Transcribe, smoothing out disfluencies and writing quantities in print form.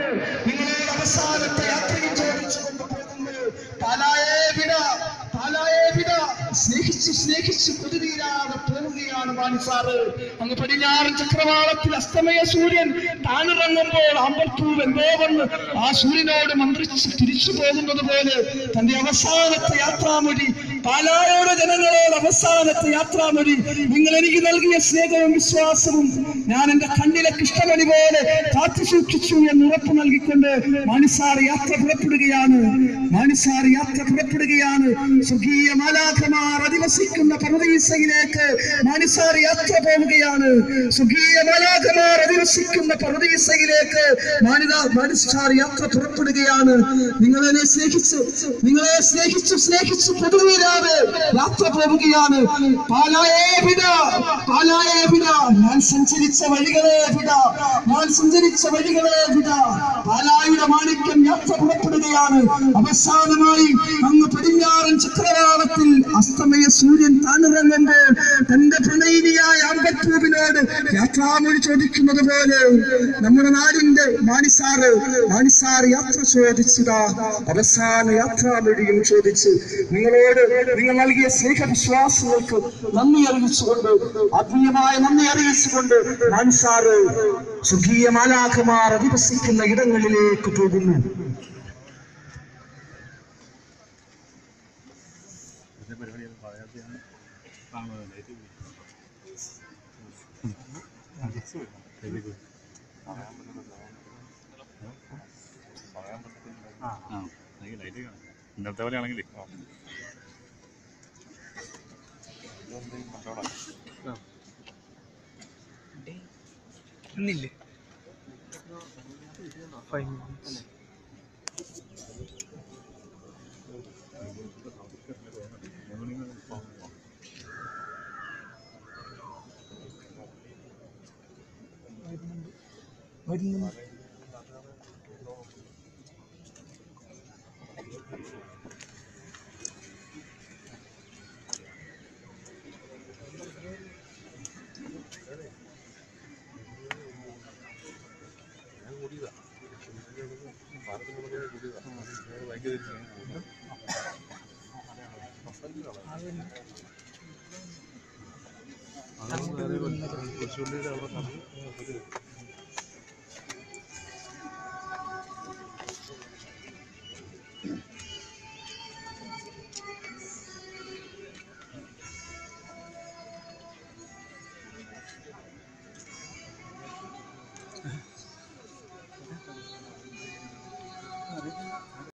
നിങ്ങളുടെ അവസാനത്തെ യാത്രയിൽ ചോദിച്ചുകൊണ്ട് പോകുന്നു. പാലായെ വിട, പാലായെ വിട. സ്നേഹിച്ച് കൊതിരീരാതെ പോവുകയാണ് മാനിസാറ്. അങ്ങ് പടിഞ്ഞാറൻ ചക്രവാളത്തിൽ അസ്തമയ സൂര്യൻ താണിറങ്ങുമ്പോൾ അമ്പത്തൂവ് എന്തോ വന്ന് ആ സൂര്യനോട് മന്ത്രിച്ച് തിരിച്ചു പോകുന്നത് പോലെ തന്റെ അവസാനത്തെ യാത്രാമൊഴി, പാലായുടെ ജനങ്ങളോട് അവസാനത്തെ യാത്രാമൊഴി, നിങ്ങൾ എനിക്ക് നൽകിയ സ്നേഹവും വിശ്വാസവും ഞാൻ എന്റെ കണ്ണിലെ കൃഷ്ണമണി പോലെ കാത്തു സൂക്ഷിച്ചു എന്ന് ഉറപ്പ് നൽകിക്കൊണ്ട് മാനിസാർ യാത്ര പുറപ്പെടുകയാണ്. മാനിസാർ യാത്ര പുറപ്പെടുകയാണ്. സ്വർഗീയ മാലാഖമാർ അധിവസിക്കുന്ന പർദീസയിലേക്ക് മാനിസാർ യാത്ര പോവുകയാണ്. സ്വർഗീയ മാലാഖമാർ അധിവസിക്കുന്ന പർദീസയിലേക്ക് മാനിസാർ യാത്ര പുറപ്പെടുകയാണ്. നിങ്ങളെ സ്നേഹിച്ചു പൊതുവീരാതെ യാത്ര പോവുകയാണ്. പാലായെ വിട, പാലായെ വിട. ഞാൻ സഞ്ചരിച്ച വഴികളെ വിട, ഞാൻ സഞ്ചരിച്ച വഴികളെ വിട. പാലായുടെ മാണിക്യം യാത്ര പുറപ്പെടുകയാണ്. അവസാനമായി അങ്ങ് പടിഞ്ഞാറൻ ചക്രവാളത്തിൽ അസ്തമയ സൂര്യൻ താണിറങ്ങുമ്പോൾ തന്റെ പ്രണയിനിയായ അമ്പത്തൂവിനോട് യാത്രാമൊഴി ചോദിക്കുന്നത് പോലെ നമ്മുടെ നാടിന്റെ മാനിസാർ യാത്ര ചോദിച്ചതാ. അവസാന യാത്രാമൊഴിയും ചോദിച്ച് നിങ്ങളോട് നിങ്ങൾ നൽകിയ സ്നേഹവിശ്വാസങ്ങൾക്ക് നന്ദി അറിയിച്ചുകൊണ്ട്, ആത്മീയമായ നന്ദി അറിയിച്ചുകൊണ്ട് മാനിസാർ സ്വർഗീയ മാലാഖമാർ അധിവസിക്കുന്ന ഇടങ്ങളിലേക്ക് പോകുന്നു. ഇന്നത്തെ പോലെയാണെങ്കിൽ ഇന്നില്ലേ 5 minutes.